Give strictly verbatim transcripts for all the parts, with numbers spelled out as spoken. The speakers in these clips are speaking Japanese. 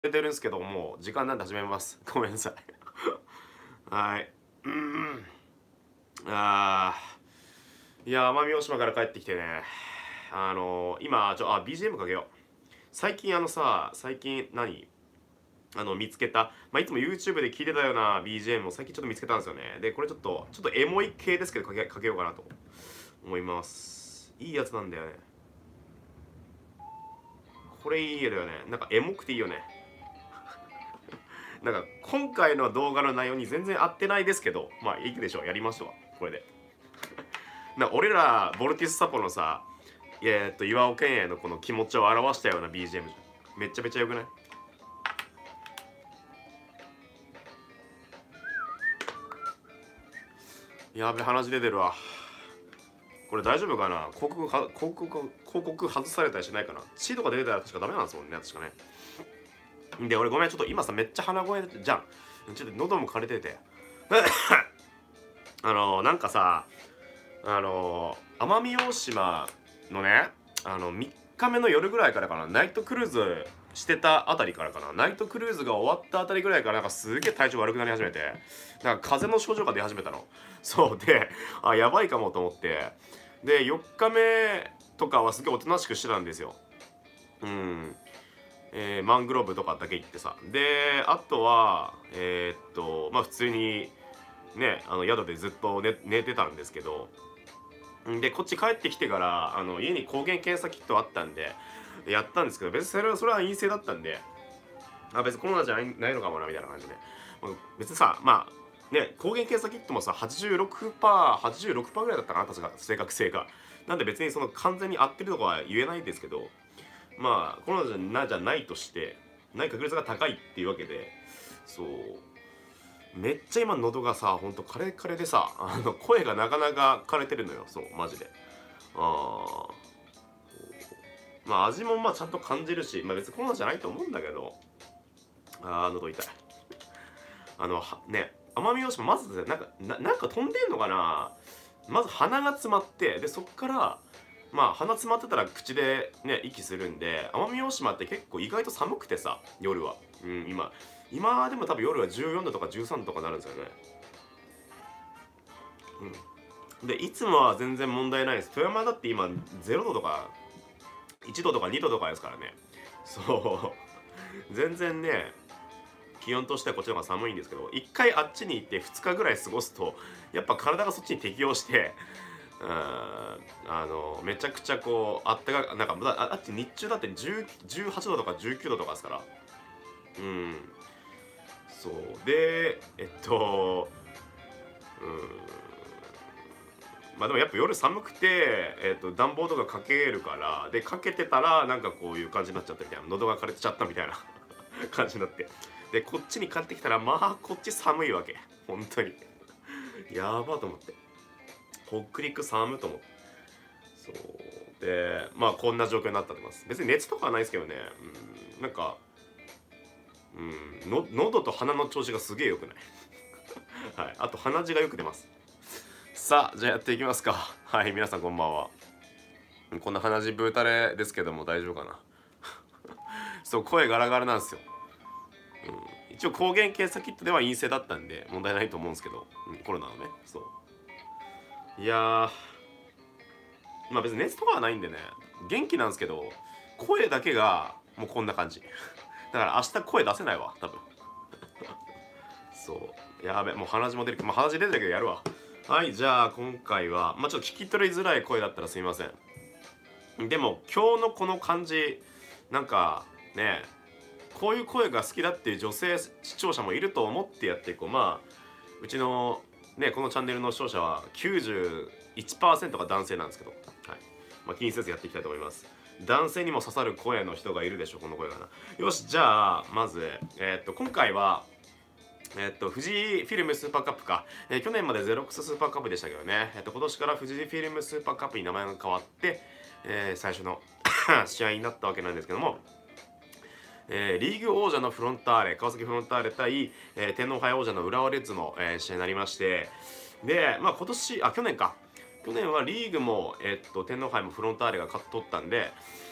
出てるんですけど、もう時間なんで始めます。ごめんなさい。はい。うん。あー。いや、奄美大島から帰ってきてね。あのー、今、ちょ、あ、ビージーエム かけよう。最近あのさ、最近何あの、見つけた。まあ、いつも YouTube で聞いてたような ビージーエム を最近ちょっと見つけたんですよね。で、これちょっと、ちょっとエモい系ですけど、かけ、かけようかなと思います。いいやつなんだよね。これいいよね。なんかエモくていいよね。なんか今回の動画の内容に全然合ってないですけど、まあいいでしょう、やりましょう、これで。な俺らボルティスサポのさ、えー、っと岩尾健也のこの気持ちを表したような ビージーエム めっちゃめちゃよくない？やべ、鼻血出てるわ。これ大丈夫かな？広告は広告広告外されたりしないかな？血とか出てたら確かダメなんですもんね、確かね。で、俺ごめん、ちょっと今さ、めっちゃ鼻声じゃん。ちょっと喉も枯れてて。あのー、なんかさ、あのー、奄美大島のね、あのみっかめの夜ぐらいからかな、ナイトクルーズしてたあたりからかな、ナイトクルーズが終わったあたりぐらいからなんかすげえ体調悪くなり始めて、なんか風邪の症状が出始めたの。そうで、あ、やばいかもと思って、でよっかめとかはすげえおとなしくしてたんですよ。うん。えー、マングローブとかだけ行ってさ、であとはえー、っとまあ普通にね、あの宿でずっと寝、寝てたんですけど、でこっち帰ってきてからあの家に抗原検査キットあったんでやったんですけど、別にそれはそれは陰性だったんで、あ、別にコロナじゃない、ないのかもなみたいな感じで、別にさ、まあね、抗原検査キットもさ はちじゅうろくパーセント、はちじゅうろくパーセント ぐらいだったかな、確か正確性が。なんで別にその完全に合ってるとかは言えないんですけど、まあコロナじゃなじゃないとしてない確率が高いっていうわけで、そう、めっちゃ今喉がさ、ほんとカレーカレーでさ、あの声がなかなか枯れてるのよ。そうマジで。あー、まあ味もまあちゃんと感じるし、まあ別にコロナじゃないと思うんだけど、あー喉痛い。あのはね、奄美大島まずなんかななんか飛んでんのかな。まず鼻が詰まって、でそっからまあ鼻詰まってたら口でね息するんで、奄美大島って結構意外と寒くてさ、夜は。うん、今今でも多分夜はじゅうよんどとかじゅうさんどとかなるんですよね。うん。でいつもは全然問題ないです。富山だって今ゼロどとかいちどとかにどとかですからね。そう全然ね、気温としてはこっちの方が寒いんですけど、一回あっちに行ってふつかぐらい過ごすとやっぱ体がそっちに適応して、うーん、あのめちゃくちゃこうあったか、なんかああっち日中だってじゅう、じゅうはちどとかじゅうきゅうどとかですから。うん、そうで、えっとうんまあでもやっぱ夜寒くて、えっと暖房とかかけるから、でかけてたらなんかこういう感じになっちゃったみたいな、喉が枯れてちゃったみたいな感じになって、でこっちに帰ってきたらまあこっち寒いわけ、本当にやばと思って、北陸寒と思って、そうでまあこんな状況になったと思います。別に熱とかはないですけどね、うん、なんかうんの喉と鼻の調子がすげえ良くないはい、あと鼻血がよく出ます。さあじゃあやっていきますか。はい、皆さんこんばんは。こんな鼻血ブータレですけども大丈夫かな。そう声ガラガラなんですよ。うん、一応抗原検査キットでは陰性だったんで問題ないと思うんですけど、うん、コロナのね。そういやー、まあ別に熱とかはないんでね、元気なんですけど、声だけがもうこんな感じ。だから明日声出せないわ多分。そうやべ、もう鼻血も出る、まあ、鼻血出てるけどやるわ。はい、じゃあ今回はまあちょっと聞き取りづらい声だったらすみません。でも今日のこの感じ、なんかね、こういう声が好きだっていう女性視聴者もいると思ってやっていこう。まあうちのねこのチャンネルの視聴者はきゅうじゅういちパーセントが男性なんですけど、はい、まあ、気にせずやっていきたいと思います。男性にも刺さる声の人がいるでしょ、この声がな。よし、じゃあまず、えー、っと今回はえっと、富士フィルムスーパーカップか、えー去年までゼロックススーパーカップでしたけどね、えっと、今年から富士フィルムスーパーカップに名前が変わって、えー最初の試合になったわけなんですけども、えーリーグ王者のフロンターレ、川崎フロンターレ対、えー天皇杯王者の浦和レッズの、えー試合になりまして、で、まあ今年、あ、去年か。去年はリーグも、えっと、天皇杯もフロンターレが勝っとったんで、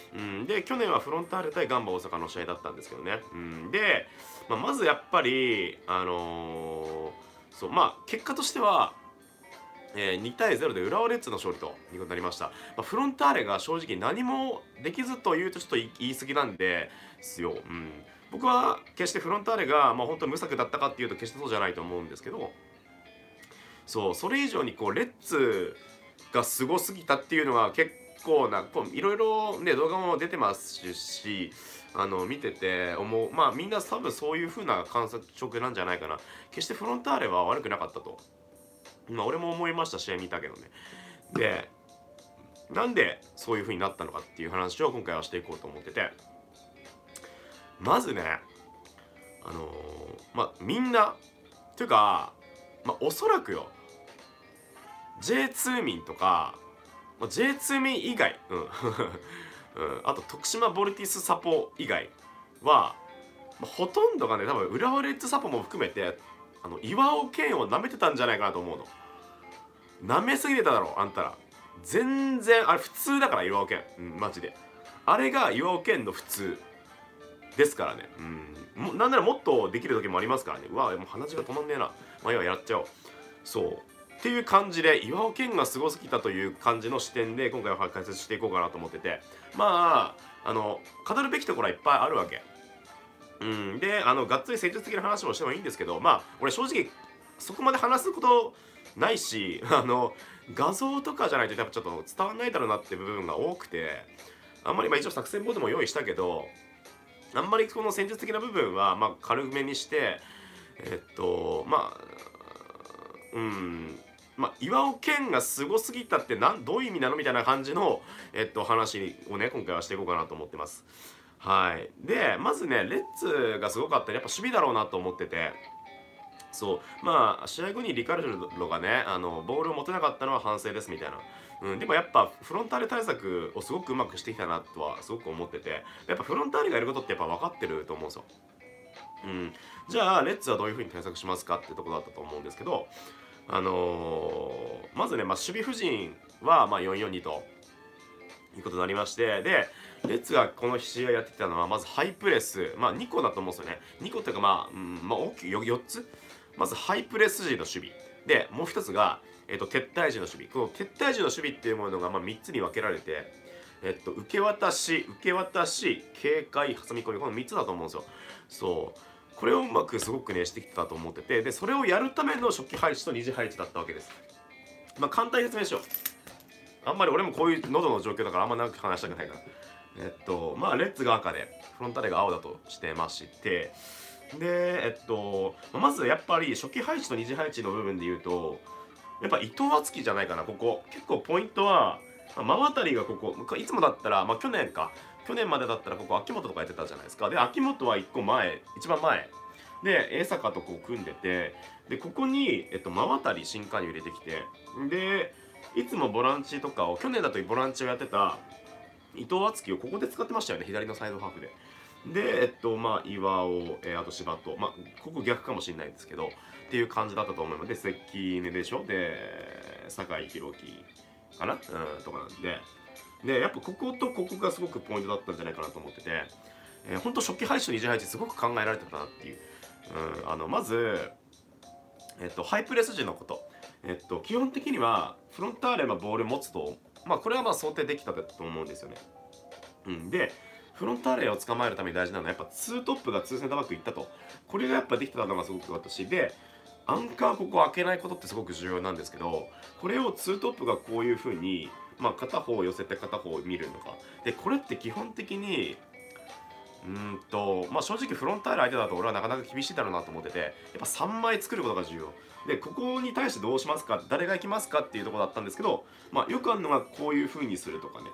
うん、で去年はフロンターレ対ガンバ大阪の試合だったんですけどね、うん、で、まあ、まずやっぱりあのー、そうまあ結果としては、えー、にたいゼロで浦和レッズの勝利ということになりました。まあ、フロンターレが正直何もできずというとちょっと言い過ぎなんですよ。うん、僕は決してフロンターレが、まあ、本当に無策だったかっていうと決してそうじゃないと思うんですけど、そうそれ以上にこうレッツがすごすぎたっていうのは結構なこういろいろね動画も出てますし、あの見てて思う、まあみんな多分そういう風な感触なんじゃないかな。決してフロンターレは悪くなかったと、まあ俺も思いました、試合見たけどね。でなんでそういう風になったのかっていう話を今回はしていこうと思ってて、まずねあのー、まあみんなというか、まあおそらくよ ジェイツー 民とか、まあ、ジェイツー 民以外、うんうん、あと徳島ボルティスサポ以外は、まあ、ほとんどがね多分浦和レッズサポも含めてあの岩尾健を舐めてたんじゃないかなと思うの。舐めすぎてただろあんたら。全然あれ普通だから岩尾健、うん、マジであれが岩尾健の普通ですからね。うん、もなんならもっとできる時もありますからね。うわもう鼻血が止まんねえな。まあ今やっちゃおう。そうっていう感じで岩尾健がすごすぎたという感じの視点で今回は解説していこうかなと思ってて、まああの語るべきところはいっぱいあるわけ。うん、であのがっつり戦術的な話もしてもいいんですけど、まあ俺正直そこまで話すことないし、あの画像とかじゃないと多分ちょっと伝わんないだろうなって部分が多くて、あんまりまあ一応作戦ボードも用意したけど、あんまりこの戦術的な部分はまあ軽めにして、えっとまあうんまあ、岩尾健がすごすぎたってなんどういう意味なのみたいな感じの、えっと、話をね今回はしていこうかなと思ってます。はい、でまずねレッツがすごかったらやっぱ守備だろうなと思ってて、そうまあ試合後にリカルドがねあのボールを持てなかったのは反省ですみたいな、うん、でもやっぱフロンターレ対策をすごくうまくしてきたなとはすごく思ってて、やっぱフロンターレがやることってやっぱ分かってると思うんですよ。うん、じゃあレッツはどういう風に対策しますかってところだったと思うんですけど、あのー、まずね、まあ、守備布陣はまあよんよんにということになりまして、でレッツがこの試合やってきたのはまずハイプレス、まあにこだと思うんですよね。にこっていうかまあ、うん、まあ大きくよっつ、まずハイプレス時の守備で、もう一つが、えっと、撤退時の守備。この撤退時の守備っていうものがまあみっつに分けられて、えっと、受け渡し受け渡し警戒挟み込み、このみっつだと思うんですよ。そうこれをうまくすごくねしてきたと思ってて、でそれをやるための初期配置と二次配置だったわけです。まあ簡単に説明しよう。あんまり俺もこういう喉の状況だからあんま長く話したくないから。えっとまあレッツが赤でフロンターレが青だとしてまして、でえっとまずやっぱり初期配置と二次配置の部分で言うとやっぱ伊藤敦樹じゃないかな。ここ結構ポイントは真渡りがここいつもだったらまあ去年か去年までだったらここ秋元とかやってたじゃないですか。で秋元はいっこまえ一番前で江坂とこう組んでて、でここに、えっと、真渡り新加入入れてきて、でいつもボランチとかを去年だとボランチをやってた伊藤敦樹をここで使ってましたよね、左のサイドハーフで。でえっとまあ岩尾、えー、あと柴戸、まあここ逆かもしれないんですけどっていう感じだったと思うので、関根でしょ、で酒井宏樹かな、うん、とかなんで、でやっぱこことここがすごくポイントだったんじゃないかなと思ってて、えー、ほんと初期配置と二次配置すごく考えられてたなっていう、うん、あのまず、えっと、ハイプレス時のこと、えっと、基本的にはフロンターレがボール持つと、まあこれはまあ想定できたと思うんですよね。うん、でフロンターレを捕まえるために大事なのはやっぱツートップがツーセンターバックいったと、これがやっぱできてたのがすごく良かったし、でアンカーここ開けないことってすごく重要なんですけど、これをツートップがこういう風にまあ片方を寄せて片方を見るのかで、これって基本的にうんとまあ正直フロンターレ相手だと俺はなかなか厳しいだろうなと思ってて、やっぱさんまい作ることが重要で、ここに対してどうしますか、誰が行きますかっていうところだったんですけど、まあよくあるのがこういう風にするとかね、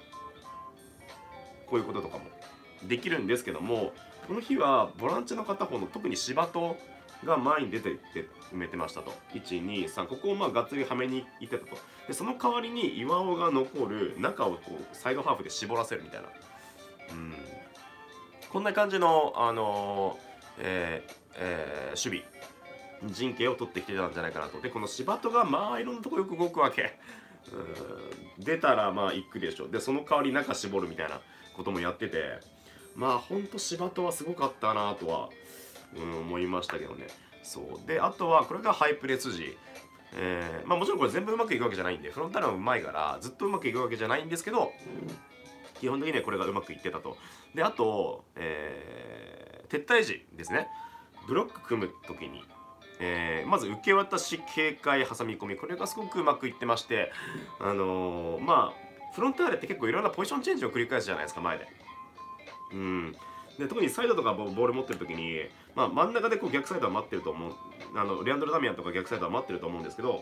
こういうこととかもできるんですけども、この日はボランチの片方の特に柴戸が前に出てって埋めてましたと。いちにさん、ここをまあがっつりはめにいってたと。でその代わりに岩尾が残る中をこうサイドハーフで絞らせるみたいな、うんこんな感じのあのー、えーえー、守備陣形を取ってきてたんじゃないかなと。でこの柴戸がまあいろんなとこよく動くわけ。うん出たらまあ行くでしょ。でその代わり中絞るみたいなこともやってて、まあほんと柴戸はすごかったなとは、うん、思いましたけどね。そうで、あとはこれがハイプレス時、えー、まあもちろんこれ全部うまくいくわけじゃないんで、フロンターレはうまいからずっとうまくいくわけじゃないんですけど、基本的にはこれがうまくいってたと。であと、えー、撤退時ですね、ブロック組む時に、えー、まず受け渡し、警戒、挟み込み、これがすごくうまくいってまして、あのー、まあフロンターレって結構いろんなポジションチェンジを繰り返すじゃないですか、前で。うん、で特にサイドとかボール持ってる時に、まあ、真ん中でこう逆サイドは待ってると思う、あのレアンドロ・ダミアンとか逆サイドは待ってると思うんですけど、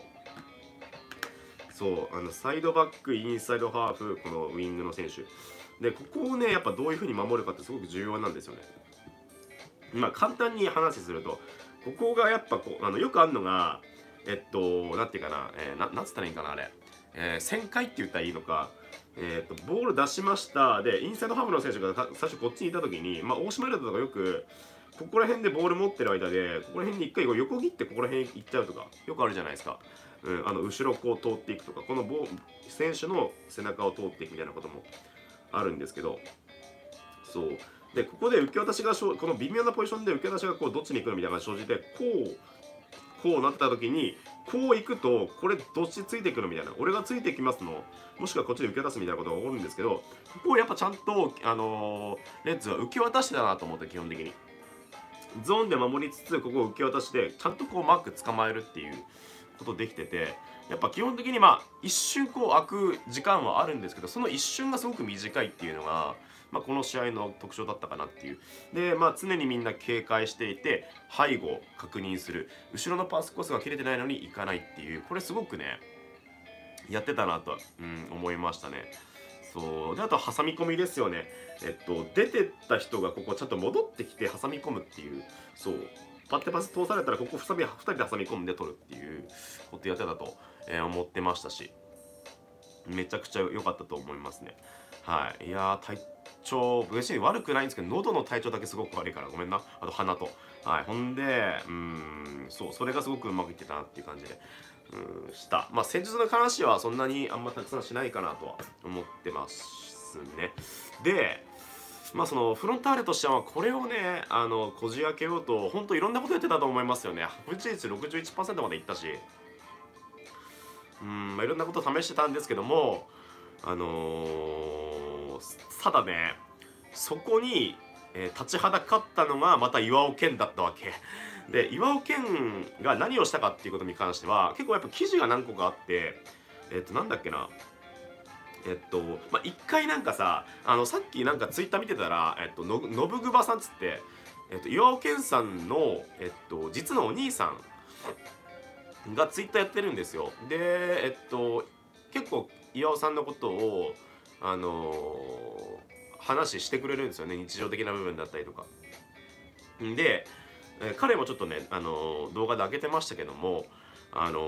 そうあのサイドバック、インサイドハーフ、このウイングの選手で、ここをねやっぱどういう風に守るかってすごく重要なんですよね。まあ簡単に話すると、ここがやっぱこうあのよくあるのが、えっとなんていうかな、えー、ななんつったらいいんかなあれ、えー、旋回って言ったらいいのか、えー、とボール出しましたでインサイドハーフの選手が最初こっちにいた時に、まあ、大島レッドとかよくここら辺でボール持ってる間でここら辺に一回横切ってここら辺行っちゃうとかよくあるじゃないですか。うん、あの後ろこう通っていくとか、このボ選手の背中を通っていくみたいなこともあるんですけど、そうでここで受け渡しがこの微妙なポジションで受け渡しがこうどっちに行くのみたいな感じで生じて、こうこうなった時にこう行くとこれどっちついてくるみたいな、俺がついてきますの、もしくはこっちで受け渡すみたいなことが起こるんですけど、ここをやっぱちゃんと、あのー、レッズは受け渡してたなと思って、基本的にゾーンで守りつつここを受け渡してちゃんとこうマーク捕まえるっていうことできてて、やっぱ基本的にまあ一瞬こう空く時間はあるんですけど、その一瞬がすごく短いっていうのが、まあ、この試合の特徴だったかなっていう。でまあ常にみんな警戒していて背後を確認する、後ろのパスコースが切れてないのに行かないっていう、これすごくねやってたなとは、うん、思いましたね。そうであと挟み込みですよね。えっと出てった人がここちゃんと戻ってきて挟み込むっていう、そうパッてパス通されたらここふたりで挟み込んで取るっていうことやってたと、えー、思ってましたし、めちゃくちゃ良かったと思いますね。はい、いやー体調別に悪くないんですけど、喉の体調だけすごく悪いからごめんな。あと鼻と、はい、ほんでうーんそうそれがすごくうまくいってたなっていう感じでうんした。まあ戦術の話はそんなにあんまたくさんしないかなとは思ってますね。でまあそのフロンターレとしてはこれをねあのこじ開けようと本当いろんなことやってたと思いますよね。不治率 ろくじゅういちパーセント までいったし、うん、まあ、いろんなことを試してたんですけども、あのー、ただねそこに、えー、立ちはだかったのがまた岩尾健だったわけで、岩尾健が何をしたかっていうことに関しては結構やっぱ記事が何個かあって、えっとなんだっけなえっとまあ一回なんかさ、あのさっきなんかツイッター見てたら、えっとの信ぐばさんっつって、えっと岩尾健さんのえっと実のお兄さんがツイッターやってるんですよ。でえっと結構岩尾さんのことをあのー、話してくれるんですよね、日常的な部分だったりとかで、えー彼もちょっとね、あのー動画で上げてましたけども、あの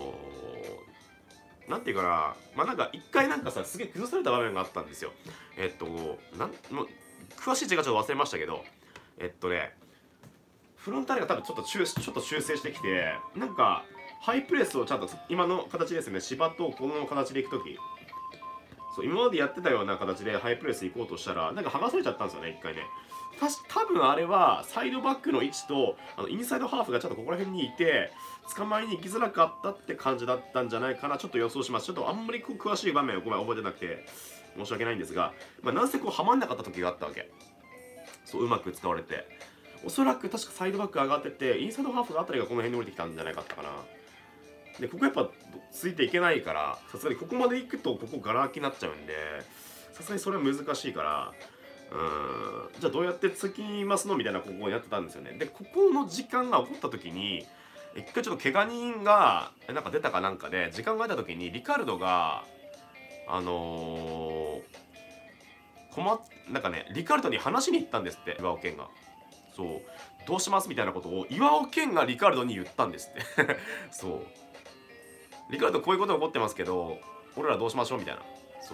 ーなんていうかな、まあなんか一回なんかさすげえ崩された場面があったんですよ。えっとなんもう詳しい字がちょっと忘れましたけど、えっとねフロンターレが多分ちょっと修ちょっと修正してきて、なんかハイプレスをちゃんと今の形ですね、芝とこの形でいくとき、そう今までやってたような形でハイプレス行こうとしたらなんか剥がされちゃったんですよね、一回ね。たし多分あれはサイドバックの位置とあのインサイドハーフがちょっとここら辺にいて捕まえに行きづらかったって感じだったんじゃないかな、ちょっと予想します。ちょっとあんまりこう詳しい場面をごめん覚えてなくて申し訳ないんですが、まあ、なんせこうはまんなかった時があったわけ。そううまく使われて、おそらく確かサイドバック上がっててインサイドハーフのあたりがこの辺に降りてきたんじゃないかったかな。でここやっぱついていけないから、さすがにここまで行くとここガラ空きになっちゃうんで、さすがにそれは難しいから、うーんじゃあどうやってつきますのみたいなここをやってたんですよね。でここの時間が起こった時に一回ちょっと怪我人がなんか出たかなんかで時間が空いた時にリカルドがあのー、困っなんかねリカルドに話しに行ったんですって、岩尾健が。そうどうしますみたいなことを岩尾健がリカルドに言ったんですってそうリカルドこういうこと起こってますけど俺らどうしましょうみたいな。そう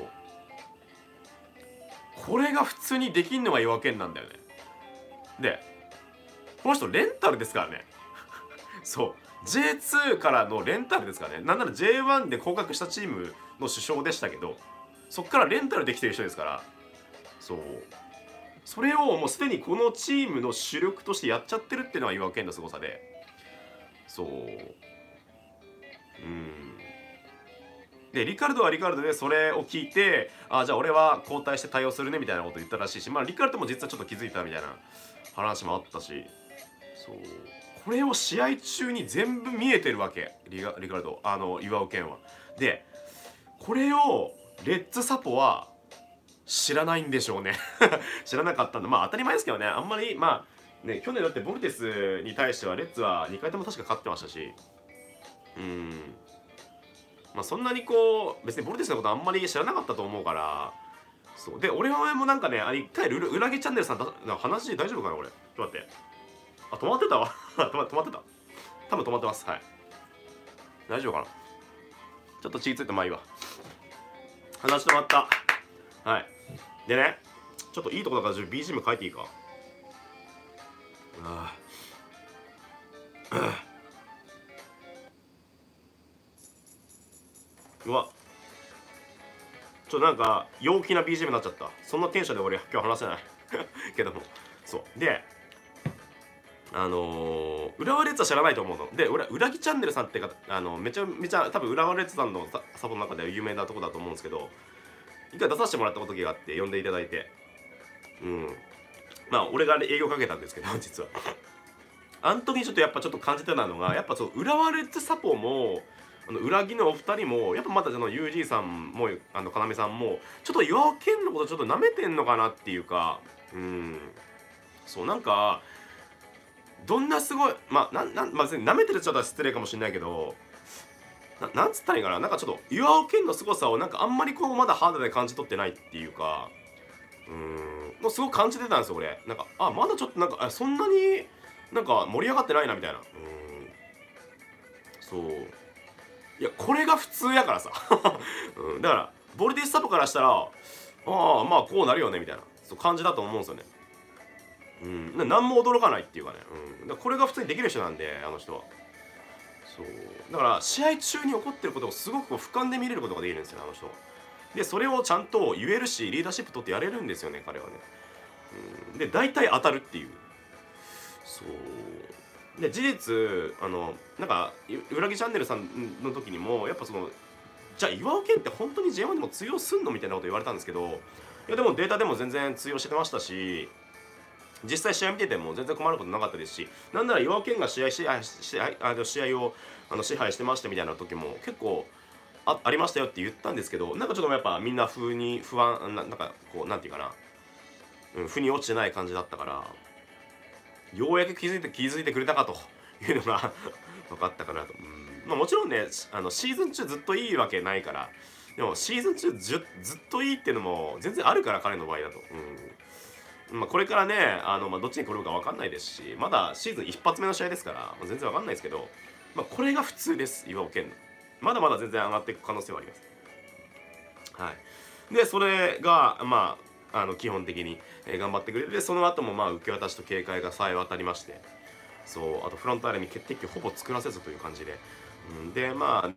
これが普通にできんのが岩尾健なんだよね。でこの人レンタルですからねそう ジェイツー からのレンタルですからね。なんなら ジェイワン で降格したチームの主将でしたけど、そっからレンタルできてる人ですから。 そうそれをもうすでにこのチームの主力としてやっちゃってるっていうのが岩尾健の凄さで、そううんでリカルドはリカルドでそれを聞いて、あじゃあ俺は交代して対応するねみたいなこと言ったらしいし、まあリカルドも実はちょっと気づいたみたいな話もあったし、そうこれを試合中に全部見えてるわけ、リガリカルドあの岩尾健は。でこれをレッツサポは知らないんでしょうね知らなかったんだ。まあ当たり前ですけどね、あんまりまあね去年だってボルテスに対してはレッツはにかいとも確か勝ってましたし、うんまあそんなにこう別にボルテスのことあんまり知らなかったと思うから、そうで俺はもなんかねあれ一回うらぎチャンネルさんだ話大丈夫かな俺、ちょっと待って、あ止まってたわ止ま止まってた、多分止まってます。はい大丈夫かな、ちょっと血ついてまあいいわ、話止まった。はいでねちょっといいとこだから ビージーエム 変えていいか。ああうわちょっとなんか陽気な ビージーエム になっちゃった。そんなテンションで俺今日話せないけども、そうであのー、浦和レッズは知らないと思うので、俺は裏木チャンネルさんってかあのめちゃめちゃ多分浦和レッズさんのサポの中では有名なとこだと思うんですけど、一回出させてもらった時があって呼んでいただいて、うんまあ俺が営業かけたんですけど実はあの時にちょっとやっぱちょっと感じてたのが、やっぱそう浦和レッズサポもあの裏木のお二人もやっぱまたその ユージー さんもあの要さんもちょっと岩尾健のことちょっと舐めてんのかなっていうか、うんそうなんかどんなすごいまあなんなんまあ舐めてるっちゃったら失礼かもしれないけど、ななんつったらいいかな、なんかちょっと岩尾健の凄さをなんかあんまりこうまだ肌で感じ取ってないっていうか、うーんもうすごく感じてたんですよ俺。なんかあまだちょっとなんかあそんなになんか盛り上がってないなみたいな。うんそういやこれが普通やからさ、うん、だからボルティスサポからしたらああまあこうなるよねみたいなそう感じだと思うんですよね。うん、何も驚かないっていうかね、うん、だからこれが普通にできる人なんであの人は。そうだから試合中に起こってることをすごくこう俯瞰で見れることができるんですよあの人は。でそれをちゃんと言えるしリーダーシップ取ってやれるんですよね彼はね。うん、で大体当たるっていう。そうで事実あのなんか裏木チャンネルさんの時にもやっぱそのじゃあ岩尾健って本当に ジェイワン でも通用すんのみたいなこと言われたんですけど、いやでもデータでも全然通用してましたし、実際試合見てても全然困ることなかったですし、なんなら岩尾健が試合し試合あの試合をあの支配してましたみたいな時も結構 あ, ありましたよって言ったんですけど、なんかちょっとやっぱみんな風に不安 な, なんかこうなんていうかな、うん、腑に落ちてない感じだったから、ようやく気づいて気づいてくれたかというのが分かったかなと。うんまあ、もちろんねあのシーズン中ずっといいわけないから、でもシーズン中ず, ずっといいっていうのも全然あるから彼の場合だと。うんまあ、これからねあの、まあ、どっちに転ぶか分かんないですし、まだシーズン一発目の試合ですから、まあ、全然分かんないですけど、まあ、これが普通です岩尾健の。まだまだ全然上がっていく可能性はあります。はいでそれがまああの基本的に、えー、頑張ってくれて、その後もまあ受け渡しと警戒がさえ渡りまして、そうあとフロントアレに決定機をほぼ作らせずという感じで、うん、でまあ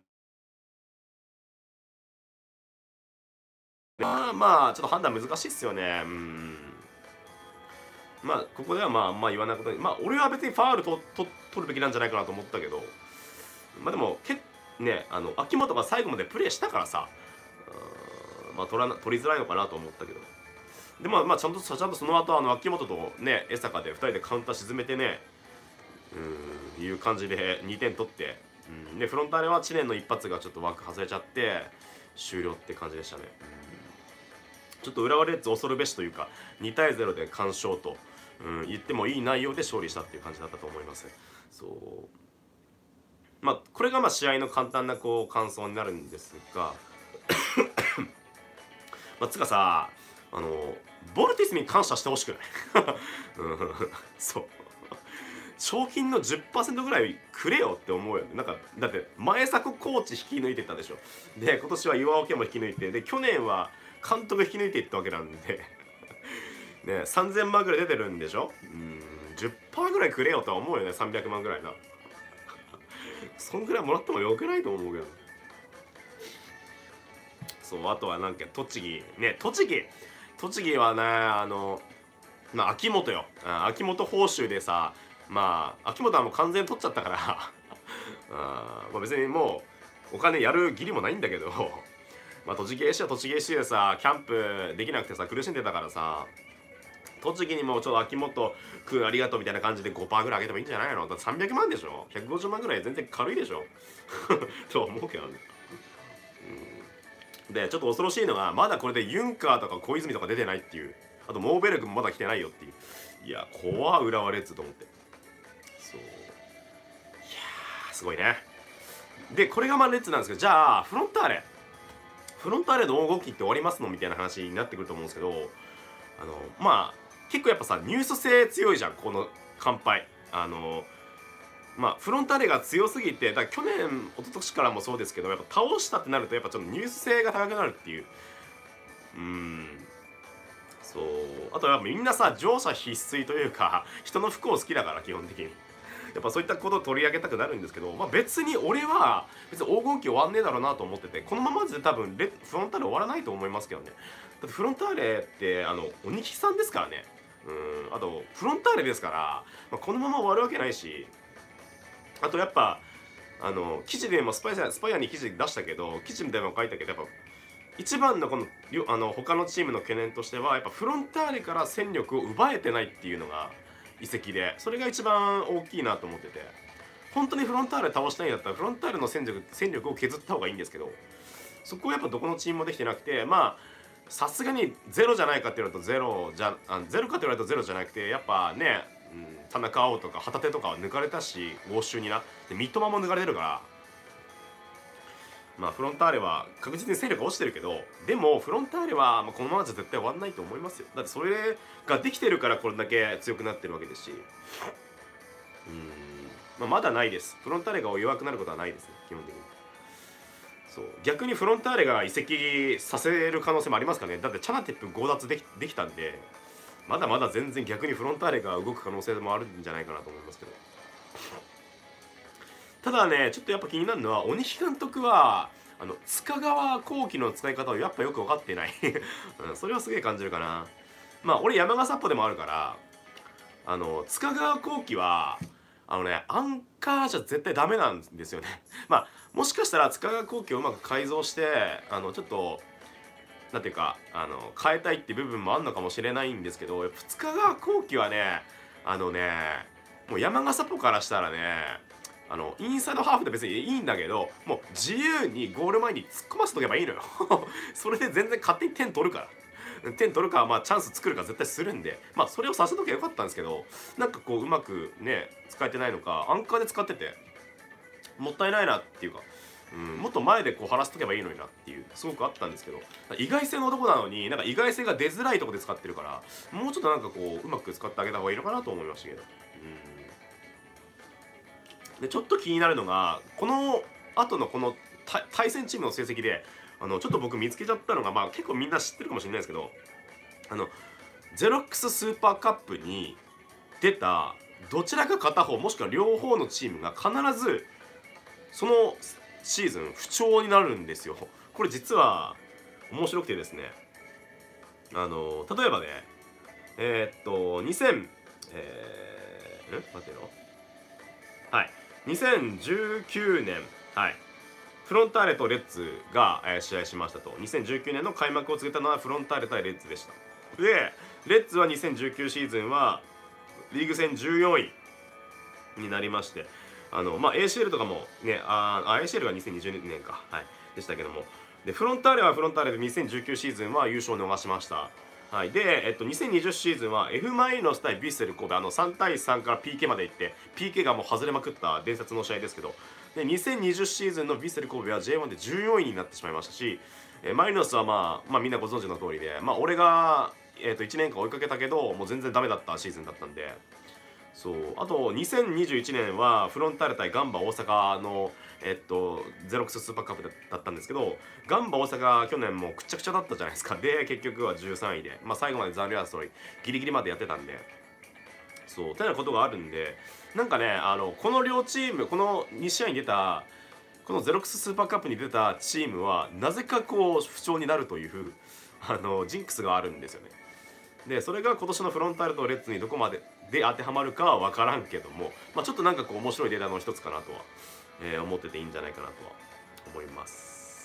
まあまあちょっと判断難しいっすよね。うんまあここではまああんま言わないことに、まあ俺は別にファールとと取るべきなんじゃないかなと思ったけど、まあでもけねあの秋元が最後までプレーしたからさ、うんまあ取らな取りづらいのかなと思ったけど、でもまあちゃんとちゃんとその後あの秋元とね江坂でふたりでカウンター沈めてね、うんいう感じでにてん取って、うん、でフロンターレは知念の一発がちょっと枠外れちゃって終了って感じでしたね。うん、ちょっと浦和レッズ恐るべしというかにたいゼロで完勝と、うん、言ってもいい内容で勝利したっていう感じだったと思います。そうまあこれがまあ試合の簡単なこう感想になるんですがまあつかさあのボルティスに感謝してほしくないうんそう賞金の じゅっパーセント ぐらいくれよって思うよね。なんかだって前作コーチ引き抜いてったでしょ。で今年は岩尾家も引き抜いて、で去年は監督引き抜いていったわけなんでねさんぜんまんぐらい出てるんでしょ。うん じゅっパーセント ぐらいくれよとは思うよね。さんびゃくまんぐらいなそんぐらいもらってもよくないと思うけど。そうあとはなんか栃木ね栃木栃木はね、あのまあ秋元よ、あ秋元報酬でさ、まあ秋元はもう完全に取っちゃったからあ、まあ、別にもうお金やる義理もないんだけどまあ栃木 エーシー は栃木 エーシー でさキャンプできなくてさ苦しんでたからさ、栃木にもちょっと秋元くんありがとうみたいな感じで ごパーセント ぐらいあげてもいいんじゃないの。だってさんびゃくまんでしょ、ひゃくごじゅうまんぐらい全然軽いでしょと思うけどね。うん、でちょっと恐ろしいのがまだこれでユンカーとか小泉とか出てないっていう、あとモーベルクもまだ来てないよっていう、いや怖浦和レッズと思って、そういやーすごいね。でこれがまあレッズなんですけど、じゃあフロンターレフロンターレの黄金期って終わりますのみたいな話になってくると思うんですけど、あのまあ結構やっぱさニュース性強いじゃんこの乾杯。あのまあフロンターレが強すぎて、だから去年一昨年からもそうですけど、やっぱ倒したってなるとやっぱちょっとニュース性が高くなるっていう、うーんそう、あとはみんなさ乗車必須というか人の不幸好きだから基本的にやっぱそういったことを取り上げたくなるんですけど、まあ、別に俺は別に黄金期終わんねえだろうなと思ってて、このままで多分レフロンターレ終わらないと思いますけどね。だってフロンターレってあの鬼木さんですからね。うん、あとフロンターレですから、まあ、このまま終わるわけないし、あとやっぱあの記事でもスパイアスパイアに記事出したけど、記事でも書いたけど、やっぱ一番のこのあの他のチームの懸念としてはやっぱフロンターレから戦力を奪えてないっていうのが移籍で、それが一番大きいなと思ってて、本当にフロンターレ倒したいんだったらフロンターレの戦力戦力を削った方がいいんですけど、そこはやっぱどこのチームもできてなくて、まあさすがにゼロじゃないかって言われるとゼロじゃあゼロかって言われるとゼロじゃなくて、やっぱね、うん、田中碧とか旗手とかは抜かれたし、欧州になで三笘も抜かれてるから、まあフロンターレは確実に戦力落ちてるけど、でもフロンターレはまあこのままじゃ絶対終わんないと思いますよ。だってそれができてるからこれだけ強くなってるわけですし、うーん、まあ、まだないです。フロンターレが弱くなることはないですね基本的に。そう逆にフロンターレが移籍させる可能性もありますからね。だってチャナティップ強奪できできたんで、まだまだ全然逆にフロンターレが動く可能性もあるんじゃないかなと思いますけど、ただねちょっとやっぱ気になるのは鬼木監督はあの塚川幸輝の使い方をやっぱよく分かってないうん、それはすげえ感じるかな。まあ俺山笠っぽでもあるから、あの塚川幸輝はあのねアンカーじゃ絶対ダメなんですよねまあもしかしたら塚川幸輝をうまく改造してあのちょっとなんていうかあの変えたいって部分もあるのかもしれないんですけど、やっぱ塚川幸輝はねあのねもう山笠っぽからしたらね、あのインサイドハーフで別にいいんだけど、もう自由にゴール前に突っ込ませとけばいいのよそれで全然勝手に点取るから、点取るかまあチャンス作るか絶対するんで、まあそれをさせときゃよかったんですけど、なんかこううまくね使えてないのか、アンカーで使っててもったいないなっていうか、うん、もっと前でこう晴らしとけばいいのになっていうすごくあったんですけど、意外性の男なのになんか意外性が出づらいところで使ってるから、もうちょっとなんかこううまく使ってあげた方がいいのかなと思いましたけど、うん、でちょっと気になるのがこの後のこの対戦チームの成績で、あのちょっと僕見つけちゃったのが、まあ結構みんな知ってるかもしれないですけど、あのゼロックススーパーカップに出たどちらか片方もしくは両方のチームが必ずそのシーズン不調になるんですよ。これ実は面白くてですね、あの例えばねえー、っとにせんえー、ん待ってよはいにせんじゅうきゅうねん、はいフロンターレとレッツが、えー、試合しましたと。にせんじゅうきゅうねんの開幕を告げたのはフロンターレ対レッツでした。でレッツはにせんじゅうきゅうシーズンはリーグ戦じゅうよんいになりまして、あのまあ エーシーエル とかもね、ああ エーシーエル がにせんにじゅうねんか、はい、でしたけども、でフロンターレはフロンターレでにせんじゅうきゅうシーズンは優勝を逃しました。はい、で、えっと、にせんにじゅうシーズンは F マイノス対ヴィッセル神戸、あのさんたいさんから ピーケー まで行って ピーケー がもう外れまくった伝説の試合ですけど、でにせんにじゅうシーズンのヴィッセル神戸は ジェイワン でじゅうよんいになってしまいましたし、えマイノスはまあ、まあ、みんなご存知の通りで、まあ、俺が、えっと、いちねんかん追いかけたけどもう全然ダメだったシーズンだったんで、そうあとにせんにじゅういちねんはフロンターレ対ガンバ大阪のえっとゼロックススーパーカップだったんですけど、ガンバ大阪去年もくっちゃくちゃだったじゃないですか。で結局はじゅうさんいで、まあ、最後まで残留争いギリギリまでやってたんで、そうてなことがあるんで、なんかねあのこの両チームこのに試合に出たこのゼロックススーパーカップに出たチームはなぜかこう不調になるというあのジンクスがあるんですよね。でそれが今年のフロンターレとレッズにどこまでで当てはまるかは分からんけども、まあ、ちょっとなんかこう面白いデータの一つかなとは、えー、思ってていいんじゃないかなとは思います。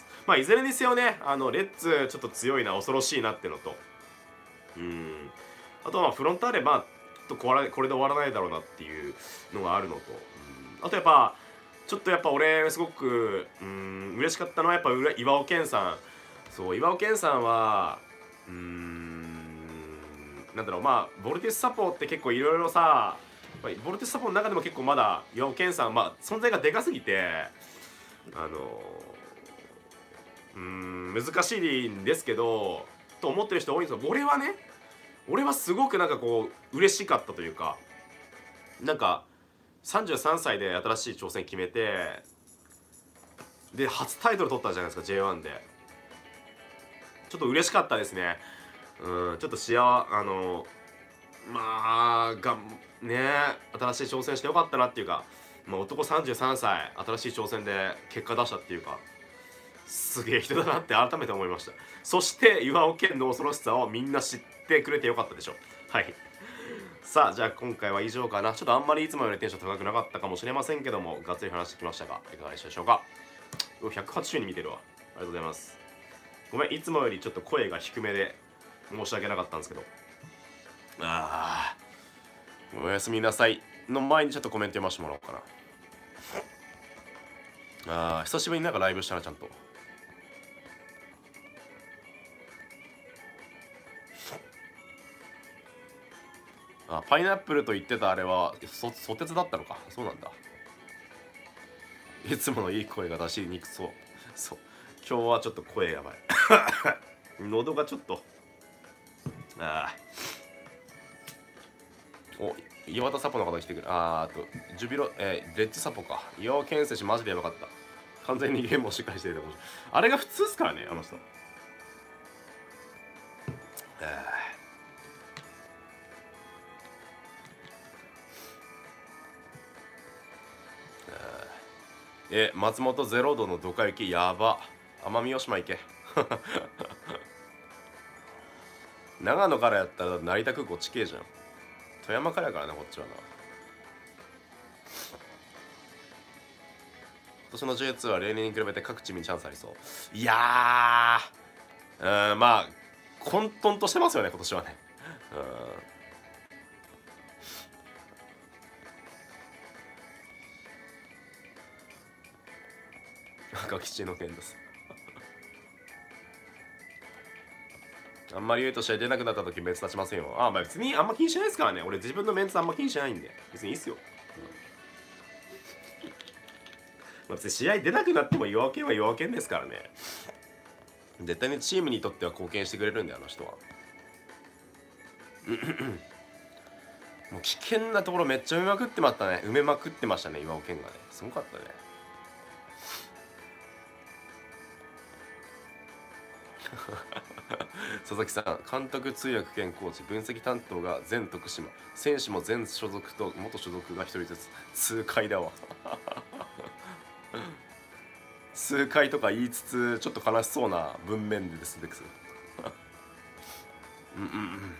まあいずれにせよね、あのレッズちょっと強いな、恐ろしいなってのと、うんあとはまあフロンターレ、まあちょっとこれこれで終わらないだろうなっていうのがあるのと、うんあとやっぱちょっとやっぱ俺すごくうん嬉しかったのはやっぱ岩尾健さん。そう岩尾健さんはうーんなんだろう、まあボルテスサポって結構いろいろさ、ボルテスサポの中でも結構まだ岩尾健さん、まあ存在がでかすぎてあのうーん難しいんですけどと思ってる人多いんですけど、俺はね俺はすごくなんかこう嬉しかったというか、なんかさんじゅうさんさいで新しい挑戦決めてで初タイトル取ったじゃないですか ジェイワン で。ちょっと嬉しかったですね。うんちょっと幸あのまあがね新しい挑戦してよかったなっていうか、まあ、男さんじゅうさんさい新しい挑戦で結果出したっていうか、すげえ人だなって改めて思いました。そして岩尾県の恐ろしさをみんな知ってくれてよかったでしょ。はいさあじゃあ今回は以上かな。ちょっとあんまりいつもよりテンション高くなかったかもしれませんけども、がっつり話してきましたがいかがでしたでしょうか。ひゃくはちじゅうにん見てるわ。ありがとうございます。ごめんいつもよりちょっと声が低めで申し訳なかったんですけど、あーおやすみなさいの前にちょっとコメント読ませてもらおうかな。あー久しぶりになんかライブしたなちゃんと。あパイナップルと言ってたあれはそソテツだったのか。そうなんだ。いつものいい声が出しにくそう。そう今日はちょっと声やばい喉がちょっとああお岩田サポの方来てくる。あーあとジュビロえー、レッジサポか。岩尾健選手マジでやばかった。完全にゲームをしっかりしてる。あれが普通っすからねあの人。え松本ゼロ度のドカ雪やば。奄美大島行け長野からやったら成田空港地形じゃん。富山からやからなこっちはな。今年の ジェイツー は例年に比べて各チームにチャンスありそう。いやーうんまあ混沌としてますよね今年はね。うん赤吉の件ですあんまり言うと試合出なくなった時メンツ立ちませんよ。ああまあ別にあんま気にしないですからね。俺自分のメンツあんま気にしないんで別にいいっすよ。まあ、別に試合出なくなっても弱気は弱気ですからね。絶対にチームにとっては貢献してくれるんだよあの人は。もう危険なところめっちゃ埋めまくってましたね。埋めまくってましたね岩尾健がね。すごかったね。佐々木さん監督通訳兼コーチ分析担当が全徳島選手も全所属と元所属が一人ずつ痛快だわ痛快とか言いつつちょっと悲しそうな文面でですねうんうんうん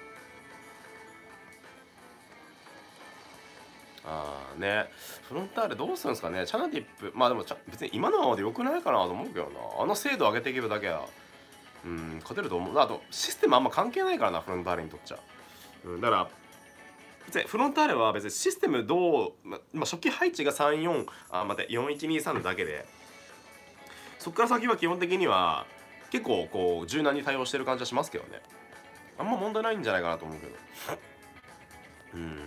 ああねフロンターレどうするんですかね。チャナティップまあでも別に今のままでよくないかなと思うけどな。あの精度上げていけばだけはうん勝てると思う。あとシステムあんま関係ないからなフロンターレにとっちゃ、うん、だから別にフロンターレは別にシステムどう、まあ、初期配置がさんよんあ待ってよんいちにさんだけでそっから先は基本的には結構こう柔軟に対応してる感じはしますけどね。あんま問題ないんじゃないかなと思うけどうん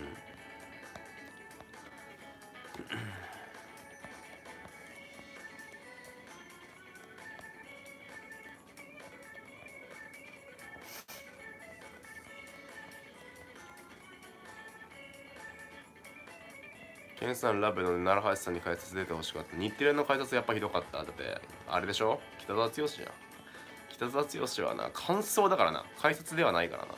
ケンさんラブの奈良橋さんに解説出てほしかった。日テレの解説やっぱひどかった。だってあれでしょ北澤剛じゃん。北澤剛はな感想だからな解説ではないからな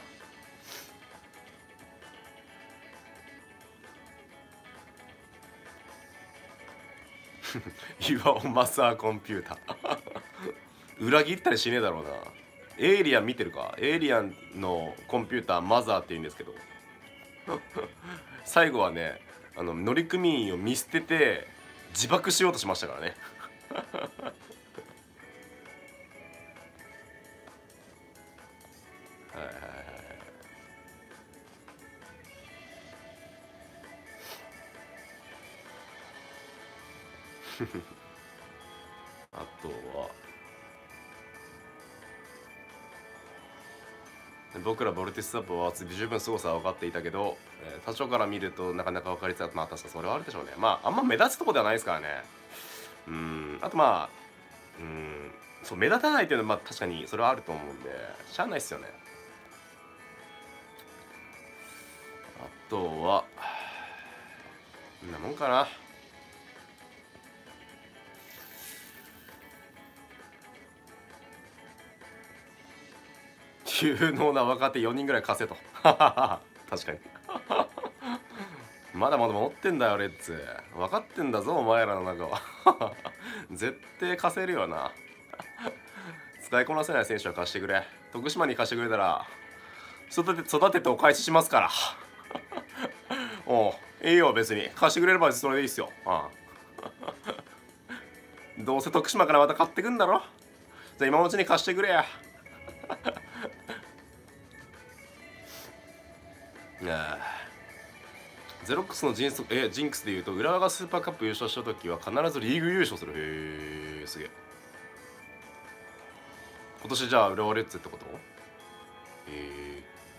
岩尾マスターコンピューター裏切ったりしねえだろうな。 エイリアン見てるか？エイリアンのコンピューターマザーって言うんですけど最後はね、あの乗組員を見捨てて自爆しようとしましたからねはいはいはい。あとは僕らボルティスサップは十分凄さは分かっていたけど、えー、他所から見るとなかなか分かりづらく、まあ確かそれはあるでしょうね。まああんま目立つとこではないですからね。うん、あとまあうんそう目立たないっていうのはまあ確かにそれはあると思うんでしゃあないっすよね。あとはこんなもんかな。有能な若手よにんぐらい貸せと確かにまだまだ持ってんだよレッツ。分かってんだぞお前らの中は絶対貸せるよな使いこなせない選手は貸してくれ。徳島に貸してくれたら育て育ててお返ししますからおういいよ別に貸してくれればそれでいいっすよ。ああどうせ徳島からまた買ってくんだろ。じゃあ今のうちに貸してくれやあゼロックスのジンスえジンクスでいうと浦和がスーパーカップ優勝した時は必ずリーグ優勝する。へえすげえ。今年じゃあ浦和レッズってこと？へえ。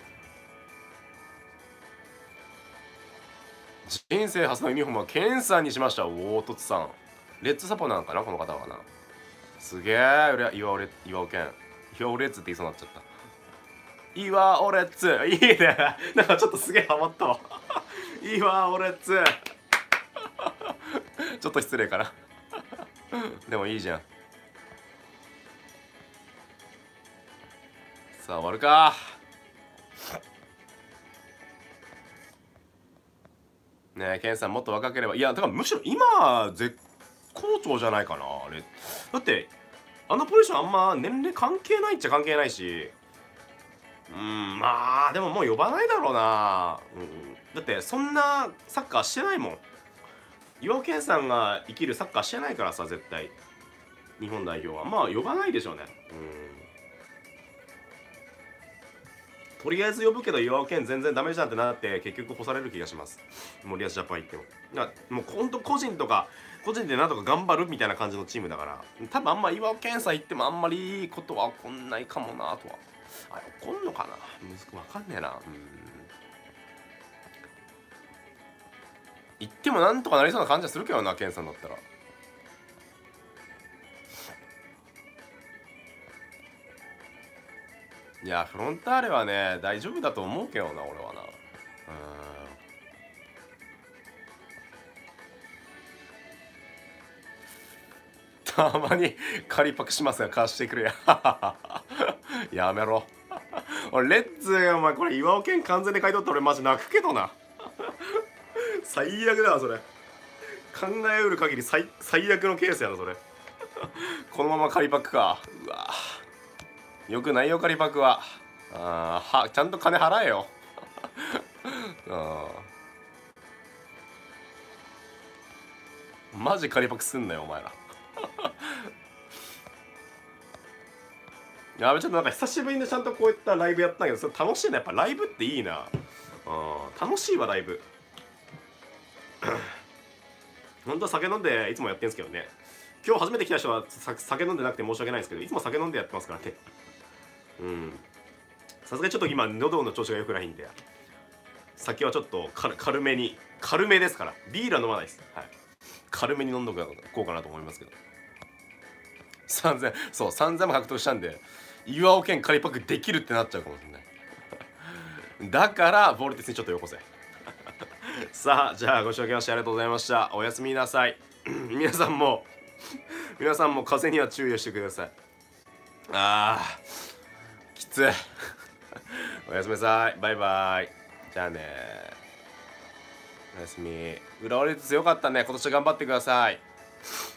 人生初のユニフォームはケンさんにしました。おおとつさんレッツサポなんかなこの方はな。すげえ。岩尾レ岩尾健岩尾レッツって言いそうになっちゃった。岩尾レッツいいねなんかちょっとすげえハマったわ岩尾レッツちょっと失礼かなでもいいじゃん。さあ終わるか。ねえケンさんもっと若ければ。いやだからむしろ今絶好調じゃないかなあれ。だってあのポジションあんま年齢関係ないっちゃ関係ないし、うんまあでももう呼ばないだろうな、うん、だってそんなサッカーしてないもん。岩尾健さんが生きるサッカーしてないからさ絶対日本代表はまあ呼ばないでしょうね。うんとりあえず呼ぶけど岩尾健全然ダメじゃんってなって結局干される気がします森保ジャパン行っても。だからもうほんと個人とか個人でなんとか頑張るみたいな感じのチームだから多分あんま岩尾健さん行ってもあんまりいいことは起こんないかもなとは。あれ起こんのかな息子わかんねえな。うん行ってもなんとかなりそうな感じはするけどな健さんだったら。いやフロンターレはね大丈夫だと思うけどな俺はな。うんたまに仮パクしますが貸してくれややめろ俺レッツお前これ岩尾健完全に買い取って俺マジ泣くけどな最悪だわそれ。考えうる限り最最悪のケースやなそれこのまま仮パクか。うわよくないよ仮パクは。あはちゃんと金払えよあマジ仮パクすんなよお前らやべちょっとなんか久しぶりにちゃんとこういったライブやったんだけどそれ楽しいな。やっぱライブっていいな。うん楽しいわライブ本当は酒飲んでいつもやってんすけどね。今日初めて来た人は酒飲んでなくて申し訳ないですけどいつも酒飲んでやってますからね。うんさすがにちょっと今喉の調子が良くないんで酒はちょっと軽めに軽めですからビールは飲まないです。はい軽めに飲んどこうかなと思いますけどさんぜんそうさんぜんも獲得したんで岩尾県仮パクできるってなっちゃうかもしれないだからボルティスにちょっとよこせさあじゃあご視聴ありがとうございました。おやすみなさい皆さんも皆さんも風邪には注意をしてください。あーきついおやすみなさいバイバイじゃあねおやすみ。浦和レッズ強かったね今年頑張ってください。